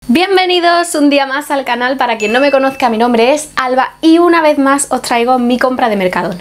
Bienvenidos un día más al canal. Para quien no me conozca, mi nombre es Alba y una vez más os traigo mi compra de Mercadona.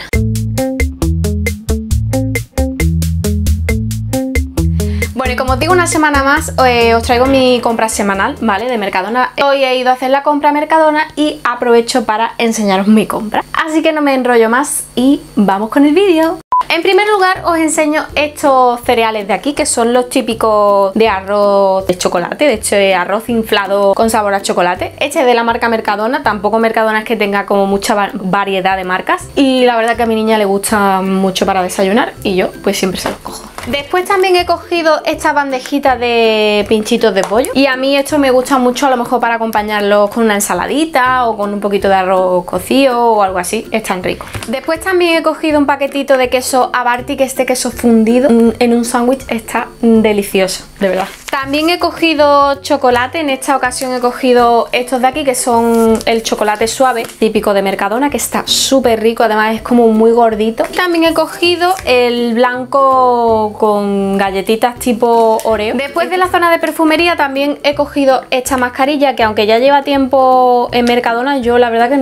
Bueno, y como os digo, una semana más os traigo mi compra semanal, ¿vale? De Mercadona. Hoy he ido a hacer la compra a Mercadona y aprovecho para enseñaros mi compra. Así que no me enrollo más y vamos con el vídeo. En primer lugar os enseño estos cereales de aquí, que son los típicos de arroz de chocolate, de hecho arroz inflado con sabor a chocolate. Este es de la marca Mercadona, tampoco Mercadona es que tenga como mucha variedad de marcas. Y la verdad que a mi niña le gusta mucho para desayunar y yo pues siempre se los cojo. Después también he cogido esta bandejita de pinchitos de pollo y a mí esto me gusta mucho, a lo mejor para acompañarlos con una ensaladita o con un poquito de arroz cocido o algo así, están ricos. Después también he cogido un paquetito de queso Abarty, que este queso fundido en un sándwich está delicioso, de verdad. También he cogido chocolate, en esta ocasión he cogido estos de aquí que son el chocolate suave, típico de Mercadona, que está súper rico, además es como muy gordito. También he cogido el blanco con galletitas tipo Oreo. Después de la zona de perfumería también he cogido esta mascarilla que aunque ya lleva tiempo en Mercadona, yo la verdad que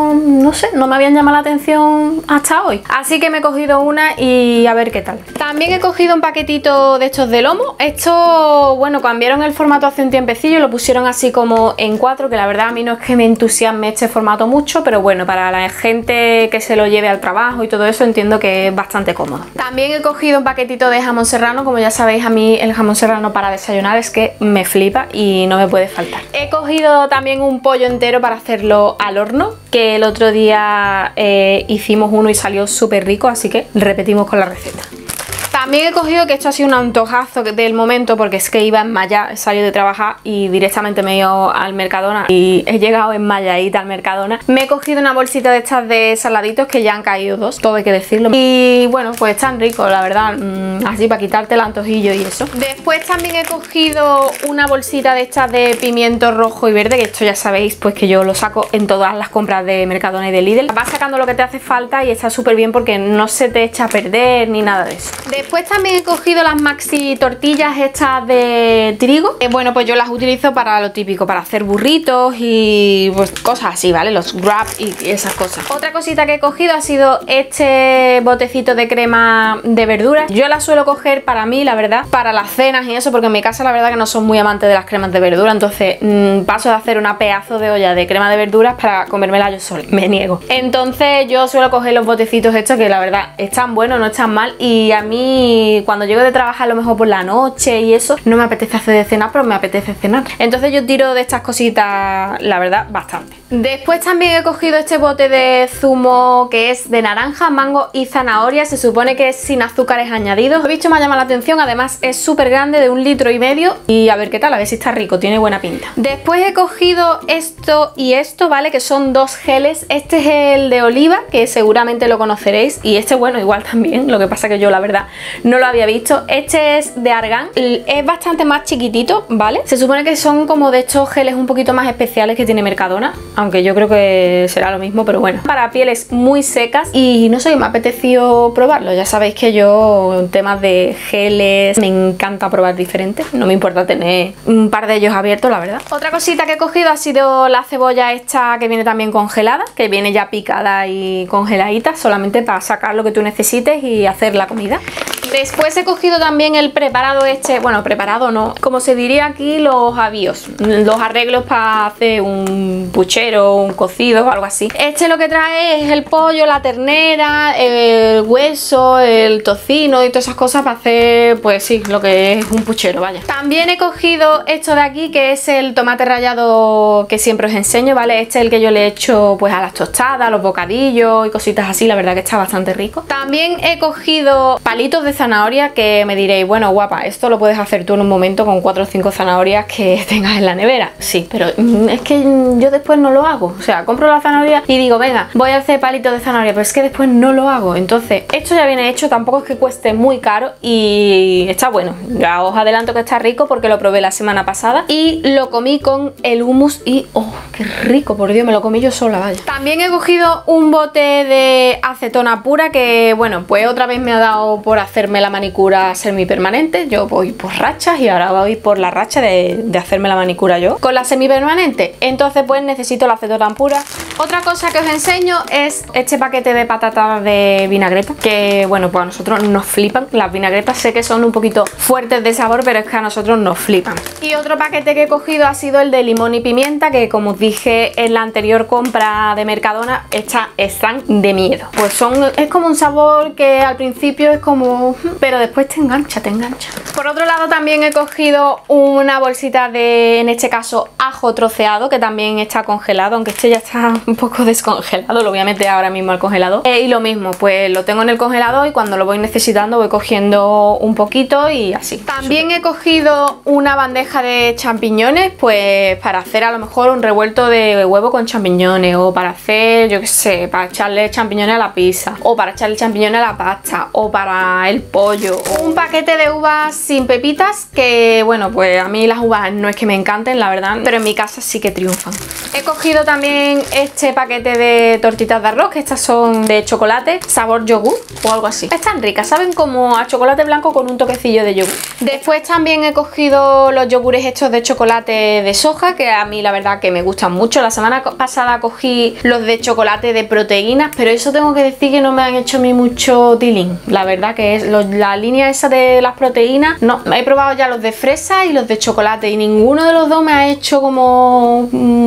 no sé, no me habían llamado la atención hasta hoy. Así que me he cogido una y a ver qué tal. También he cogido un paquetito de estos de lomo. Esto, bueno, cambiaron el formato hace un tiempecillo, lo pusieron así como en 4, que la verdad a mí no es que me entusiasme este formato mucho, pero bueno, para la gente que se lo lleve al trabajo y todo eso entiendo que es bastante cómodo. También he cogido un paquetito de jamón serrano, como ya sabéis a mí el jamón serrano para desayunar es que me flipa y no me puede faltar. He cogido también un pollo entero para hacerlo al horno, que el otro día hicimos uno y salió súper rico, así que repetimos con la receta. También he cogido, que esto ha sido un antojazo del momento porque es que iba en malla, he salido de trabajar y directamente me he ido al Mercadona y he llegado en malladita al Mercadona. Me he cogido una bolsita de estas de saladitos que ya han caído dos, todo hay que decirlo. Y bueno, pues están ricos, la verdad, así para quitarte el antojillo y eso. Después también he cogido una bolsita de estas de pimiento rojo y verde, que esto ya sabéis pues que yo lo saco en todas las compras de Mercadona y de Lidl. Vas sacando lo que te hace falta y está súper bien porque no se te echa a perder ni nada de eso. Después también he cogido las maxi tortillas estas de trigo. Bueno, pues yo las utilizo para lo típico, para hacer burritos y pues cosas así, ¿vale? Los wraps y esas cosas. Otra cosita que he cogido ha sido este botecito de crema de verduras. Yo la suelo coger para mí, la verdad, para las cenas y eso, porque en mi casa la verdad que no son muy amantes de las cremas de verdura, entonces paso de hacer una pedazo de olla de crema de verduras para comérmela yo sola, me niego. Entonces yo suelo coger los botecitos estos que la verdad están buenos, no están mal, y a mí cuando llego de trabajar a lo mejor por la noche y eso, no me apetece hacer de cenar, pero me apetece cenar. Entonces yo tiro de estas cositas, la verdad, bastante. Después también he cogido este bote de zumo que es de naranja, mango y zanahoria. Se supone que es sin azúcares añadidos. Lo he visto, me ha llamado la atención, además es súper grande, de 1,5 litros y a ver qué tal, a ver si está rico, tiene buena pinta. Después he cogido esto y esto, ¿vale? Que son dos geles. Este es el de oliva, que seguramente lo conoceréis, y este, bueno, igual también, lo que pasa que yo la verdad no lo había visto. Este es de argán, es bastante más chiquitito, ¿vale? Se supone que son como de estos geles un poquito más especiales que tiene Mercadona, aunque yo creo que será lo mismo, pero bueno. Para pieles muy secas y no sé, me ha apetecido probarlo. Ya sabéis que yo en temas de geles me encanta probar diferentes, no me importa tener un par de ellos abiertos, la verdad. Otra cosita que he cogido ha sido la cebolla esta que viene también congelada, que viene ya picada y congeladita, solamente para sacar lo que tú necesites y hacer la comida. Después he cogido también el preparado este, bueno, preparado no, como se diría aquí, los avíos, los arreglos para hacer un puchero, un cocido o algo así. Este lo que trae es el pollo, la ternera, el hueso, el tocino y todas esas cosas para hacer, pues sí, lo que es un puchero, vaya. También he cogido esto de aquí, que es el tomate rallado que siempre os enseño, ¿vale? Este es el que yo le he hecho pues a las tostadas, a los bocadillos y cositas así, la verdad que está bastante rico. También he cogido palitos de zanahoria, que me diréis, bueno guapa, esto lo puedes hacer tú en un momento con 4 o 5 zanahorias que tengas en la nevera. Sí, pero es que yo después no lo hago, o sea, compro la zanahoria y digo, venga, voy a hacer palitos de zanahoria, pero es que después no lo hago. Entonces esto ya viene hecho, tampoco es que cueste muy caro y está bueno. Ya os adelanto que está rico porque lo probé la semana pasada y lo comí con el hummus y oh, qué rico, por Dios, me lo comí yo sola, vaya. También he cogido un bote de acetona pura que, bueno, pues otra vez me ha dado por hacer hacerme la manicura semipermanente. Yo voy por rachas y ahora voy por la racha de hacerme la manicura yo con la semipermanente. Entonces pues necesito la acetona pura. Otra cosa que os enseño es este paquete de patatas de vinagreta, que bueno, pues a nosotros nos flipan. Las vinagretas sé que son un poquito fuertes de sabor, pero es que a nosotros nos flipan. Y otro paquete que he cogido ha sido el de limón y pimienta, que como os dije en la anterior compra de Mercadona, están de miedo. Pues es como un sabor que al principio es como... pero después te engancha, te engancha. Por otro lado también he cogido una bolsita de, en este caso, ajo troceado, que también está congelado, aunque este ya está un poco descongelado, lo voy a meter ahora mismo al congelador. Y lo mismo, pues lo tengo en el congelador y cuando lo voy necesitando voy cogiendo un poquito y así. También he cogido una bandeja de champiñones, pues para hacer a lo mejor un revuelto de huevo con champiñones, o para hacer, yo qué sé, para echarle champiñones a la pizza, o para echarle champiñones a la pasta, o para el pollo. Un paquete de uvas sin pepitas, que bueno, pues a mí las uvas no es que me encanten, la verdad, pero en mi casa sí que triunfan. He cogido también este paquete de tortitas de arroz, que estas son de chocolate, sabor yogur o algo así. Están ricas, saben como a chocolate blanco con un toquecillo de yogur. Después también he cogido los yogures estos de chocolate de soja, que a mí la verdad que me gustan mucho. La semana pasada cogí los de chocolate de proteínas, pero eso tengo que decir que no me han hecho a mí mucho tilín. La verdad que es la línea esa de las proteínas, no. He probado ya los de fresa y los de chocolate y ninguno de los dos me ha hecho como...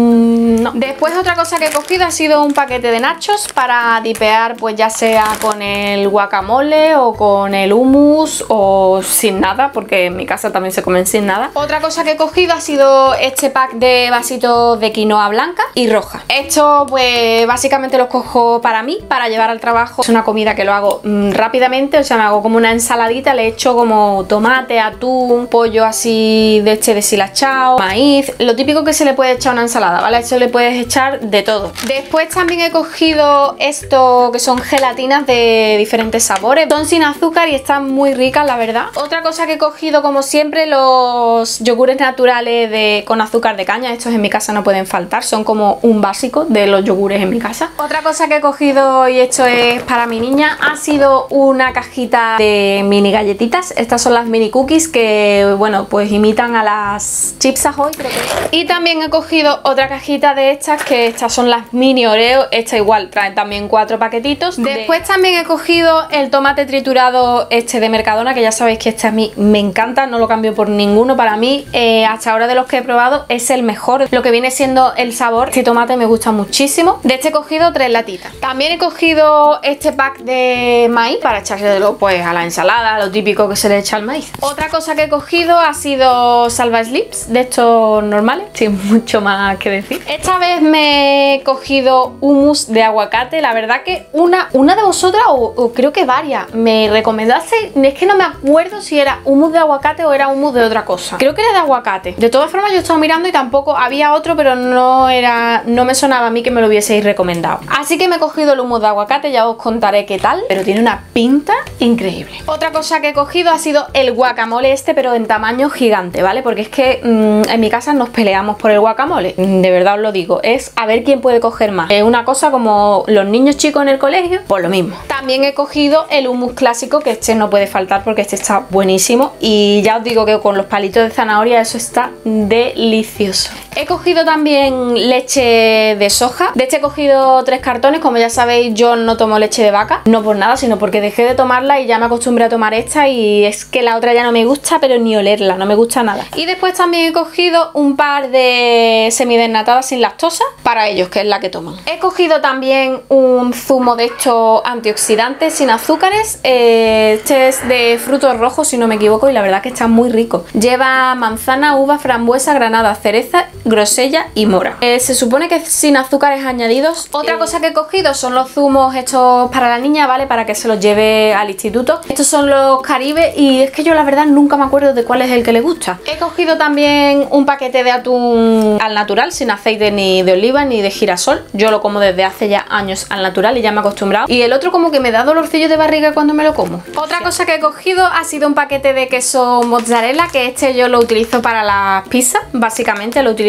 no. Después otra cosa que he cogido ha sido un paquete de nachos para dipear, pues ya sea con el guacamole o con el hummus o sin nada, porque en mi casa también se comen sin nada. Otra cosa que he cogido ha sido este pack de vasitos de quinoa blanca y roja. Esto pues básicamente los cojo para mí, para llevar al trabajo. Es una comida que lo hago rápidamente, o sea, me hago como una ensaladita, le echo como tomate, atún, pollo así de este deshilachado, maíz, lo típico que se le puede echar a una ensalada, ¿vale? Esto le puedes echar de todo. Después también he cogido esto que son gelatinas de diferentes sabores, son sin azúcar y están muy ricas, la verdad. Otra cosa que he cogido, como siempre, los yogures naturales con azúcar de caña. Estos en mi casa no pueden faltar, son como un básico de los yogures en mi casa. Otra cosa que he cogido, y esto es para mi niña, ha sido una cajita de mini galletitas. Estas son las mini cookies que, bueno, pues imitan a las Chips Ahoy, creo que es. Y también he cogido otra cajita de estas, que estas son las mini Oreo. Esta igual trae también 4 paquetitos. Después también he cogido el tomate triturado este de Mercadona, que ya sabéis que este a mí me encanta, no lo cambio por ninguno. Para mí, hasta ahora de los que he probado, es el mejor. Lo que viene siendo el sabor, este tomate me gusta muchísimo. De este he cogido 3 latitas. También he cogido este pack de maíz para echárselo pues a la ensalada, lo típico que se le echa al maíz. Otra cosa que he cogido ha sido salva slips, de estos normales, sin mucho más que decir. Esta vez me he cogido hummus de aguacate. La verdad que una de vosotras, o creo que varias, me recomendaste, es que no me acuerdo si era hummus de aguacate o era hummus de otra cosa. Creo que era de aguacate. De todas formas yo he estado mirando y tampoco había otro, pero no me sonaba a mí que me lo hubieseis recomendado. Así que me he cogido el hummus de aguacate, ya os contaré qué tal, pero tiene una pinta increíble. Otra cosa que he cogido ha sido el guacamole este, pero en tamaño gigante, ¿vale? Porque es que en mi casa nos peleamos por el guacamole, de verdad os lo digo, es a ver quién puede coger más. Es una cosa como los niños chicos en el colegio, pues lo mismo. También he cogido el hummus clásico, que este no puede faltar porque este está buenísimo, y ya os digo que con los palitos de zanahoria eso está delicioso. He cogido también leche de soja. De este he cogido 3 cartones. Como ya sabéis, yo no tomo leche de vaca, no por nada, sino porque dejé de tomarla y ya me acostumbré a tomar esta, y es que la otra ya no me gusta, pero ni olerla, no me gusta nada. Y después también he cogido un par de semidesnatadas sin lactosa para ellos, que es la que toman. He cogido también un zumo de estos antioxidantes sin azúcares. Este es de frutos rojos, si no me equivoco, y la verdad que está muy rico. Lleva manzana, uva, frambuesa, granada, cereza, grosella y mora. Se supone que es sin azúcares añadidos. Otra cosa que he cogido son los zumos estos para la niña, ¿vale? Para que se los lleve al instituto. Estos son los Caribe y es que yo la verdad nunca me acuerdo de cuál es el que le gusta. He cogido también un paquete de atún al natural, sin aceite ni de oliva ni de girasol. Yo lo como desde hace ya años al natural y ya me he acostumbrado. Y el otro como que me da dolorcillo de barriga cuando me lo como. Otra cosa que he cogido ha sido un paquete de queso mozzarella, que este yo lo utilizo para las pizzas, básicamente lo utilizo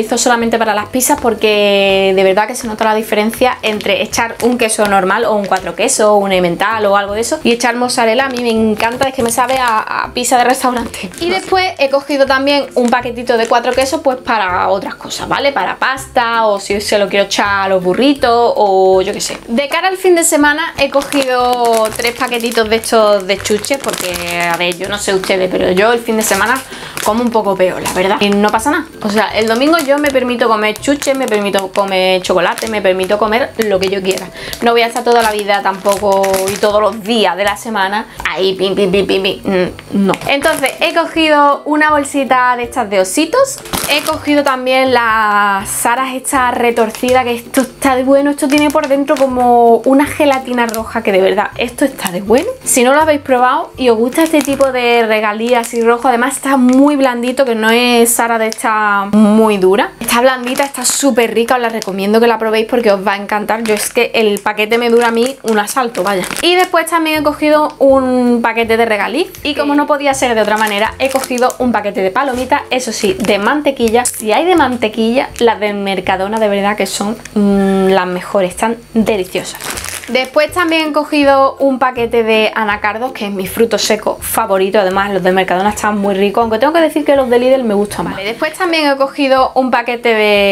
utilizo solamente para las pizzas porque de verdad que se nota la diferencia entre echar un queso normal o un 4 quesos o un emmental o algo de eso y echar mozzarella. A mí me encanta, es que me sabe a pizza de restaurante. Y después he cogido también un paquetito de 4 quesos pues para otras cosas, ¿vale? Para pasta o si se lo quiero echar a los burritos o yo qué sé. De cara al fin de semana he cogido 3 paquetitos de estos de chuches porque, a ver, yo no sé ustedes, pero yo el fin de semana como un poco peor, la verdad. Y no pasa nada. O sea, el domingo yo me permito comer chuches, me permito comer chocolate, me permito comer lo que yo quiera. No voy a estar toda la vida tampoco y todos los días de la semana ahí pim, pim, pim, pim, pim. No. Entonces he cogido una bolsita de estas de ositos. He cogido también las Saras estas retorcidas, que esto está de bueno. Esto tiene por dentro como una gelatina roja, que de verdad esto está de bueno. Si no lo habéis probado y os gusta este tipo de regalías así rojo, además está muy blandito, que no es Sara de esta muy dura. Está blandita, está súper rica, os la recomiendo que la probéis porque os va a encantar. Yo es que el paquete me dura a mí un asalto, vaya. Y después también he cogido un paquete de regaliz y como no podía ser de otra manera, he cogido un paquete de palomitas, eso sí, de mantequilla. Si hay de mantequilla, las del Mercadona de verdad que son las mejores, están deliciosas. Después también he cogido un paquete de anacardos, que es mi fruto seco favorito. Además los de Mercadona están muy ricos, aunque tengo que decir que los de Lidl me gustan más. Después también he cogido un paquete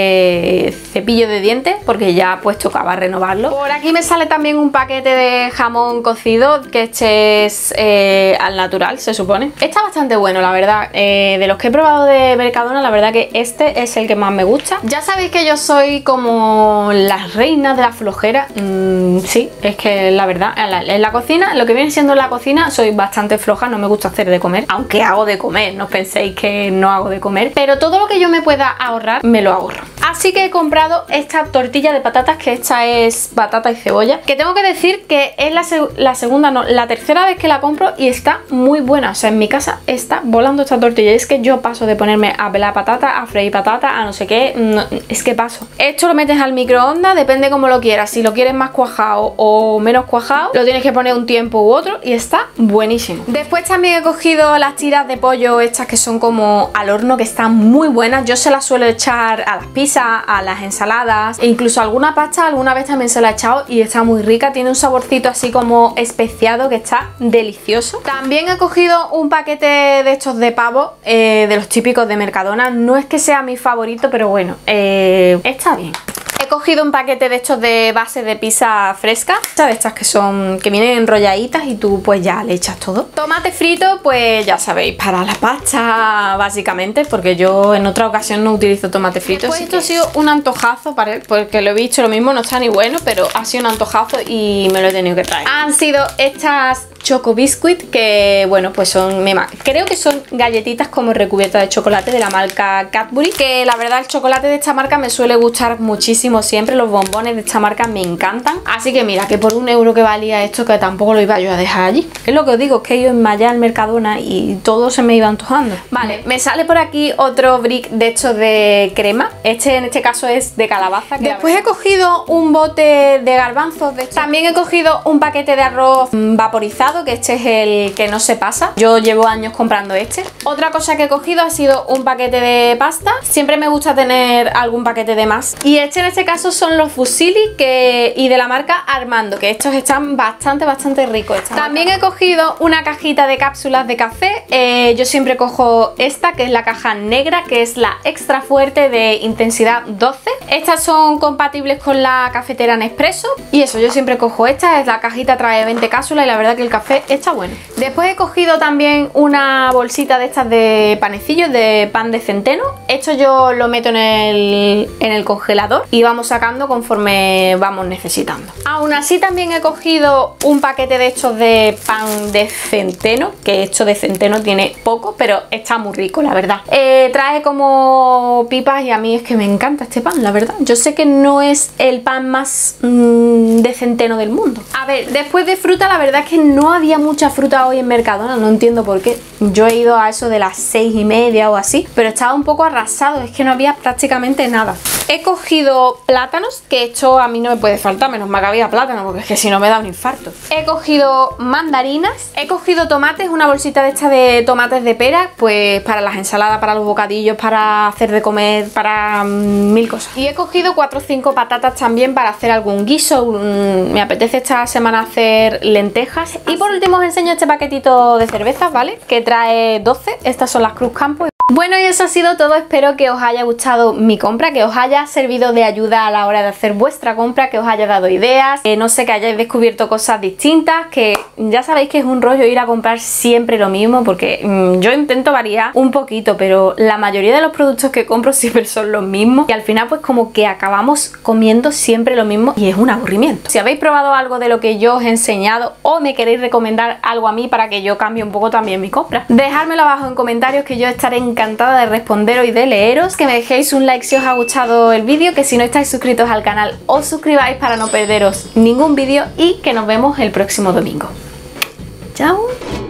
de cepillo de dientes, porque ya pues tocaba renovarlo. Por aquí me sale también un paquete de jamón cocido, que este es al natural, se supone. Está bastante bueno, la verdad. De los que he probado de Mercadona, la verdad que este es el que más me gusta. Ya sabéis que yo soy como las reinas de la flojera. Sí, es que la verdad, en la cocina, lo que viene siendo la cocina, soy bastante floja, no me gusta hacer de comer, aunque hago de comer, no penséis que no hago de comer, pero todo lo que yo me pueda ahorrar, me lo ahorro. Así que he comprado esta tortilla de patatas, que esta es batata y cebolla, que tengo que decir que es la segunda, no, la tercera vez que la compro y está muy buena. O sea, en mi casa está volando esta tortilla. Y es que yo paso de ponerme a pelar patata, a freír patata, a no sé qué, no, es que paso. Esto lo metes al microondas, depende como lo quieras. Si lo quieres más cuajado o menos cuajado, lo tienes que poner un tiempo u otro y está buenísimo. Después también he cogido las tiras de pollo estas que son como al horno, que están muy buenas. Yo se las suelo echar a las pizzas, a las ensaladas e incluso alguna pasta alguna vez también se la he echado y está muy rica. Tiene un saborcito así como especiado que está delicioso. También he cogido un paquete de estos de pavo, de los típicos de Mercadona. No es que sea mi favorito, pero bueno, está bien. He cogido un paquete de estos de base de pizza fresca, de estas que vienen enrolladitas y tú pues ya le echas todo. Tomate frito, pues ya sabéis, para la pasta básicamente, porque yo en otra ocasión no utilizo tomate frito. Pues esto ha sido un antojazo para él, porque lo he visto, lo mismo no está ni bueno, pero ha sido un antojazo y me lo he tenido que traer. Han sido estas Choco Biscuit, que bueno, pues son, creo que son galletitas como recubiertas de chocolate de la marca Cadbury, que la verdad el chocolate de esta marca me suele gustar muchísimo siempre. Los bombones de esta marca me encantan, así que mira, que por 1 euro que valía esto, que tampoco lo iba yo a dejar allí. Es lo que os digo, es que he ido en Maya al Mercadona y todo se me iba antojando. Vale, me sale por aquí otro brick de estos de crema, en este caso es de calabaza. Después he cogido un bote de garbanzos de estos. También he cogido un paquete de arroz vaporizado, que este es el que no se pasa. Yo llevo años comprando este. Otra cosa que he cogido ha sido un paquete de pasta. Siempre me gusta tener algún paquete de más. Y en este caso son los fusilli y de la marca Armando, que estos están bastante ricos. También he cogido una cajita de cápsulas de café. Yo siempre cojo esta, que es la caja negra, que es la extra fuerte de intensidad 12. Estas son compatibles con la cafetera Nespresso. Y eso, yo siempre cojo esta. La cajita trae 20 cápsulas y la verdad que el café está bueno. Después he cogido también una bolsita de estas de panecillos, de pan de centeno. Esto yo lo meto en el congelador y vamos sacando conforme vamos necesitando. Aún así también he cogido un paquete de estos de pan de centeno, que esto de centeno tiene poco, pero está muy rico, la verdad. Trae como pipas y a mí es que me encanta este pan, la verdad. Yo sé que no es el pan más de centeno del mundo. A ver, después de fruta, la verdad es que no había mucha fruta hoy en Mercadona, no entiendo por qué. Yo he ido a eso de las 6:30 o así, pero estaba un poco arrasado, es que no había prácticamente nada. He cogido plátanos, que esto a mí no me puede faltar, menos mal que había plátano, porque es que si no me da un infarto. He cogido mandarinas, he cogido tomates, una bolsita de esta de tomates de pera, pues para las ensaladas, para los bocadillos, para hacer de comer, para mil cosas. Y he cogido 4 o 5 patatas también para hacer algún guiso. Me apetece esta semana hacer lentejas. Y por último os enseño este paquetito de cervezas, ¿vale? Que trae 12, estas son las Cruz Campo. Bueno, y eso ha sido todo. Espero que os haya gustado mi compra, que os haya servido de ayuda a la hora de hacer vuestra compra, que os haya dado ideas, no sé, que hayáis descubierto cosas distintas, que ya sabéis que es un rollo ir a comprar siempre lo mismo, porque yo intento variar un poquito, pero la mayoría de los productos que compro siempre son los mismos y al final pues como que acabamos comiendo siempre lo mismo y es un aburrimiento. Si habéis probado algo de lo que yo os he enseñado o me queréis recomendar algo a mí para que yo cambie un poco también mi compra, dejádmelo abajo en comentarios, que yo estaré encantada de responderos y de leeros. Que me dejéis un like si os ha gustado el vídeo, que si no estáis suscritos al canal os suscribáis para no perderos ningún vídeo y que nos vemos el próximo domingo. ¡Chao!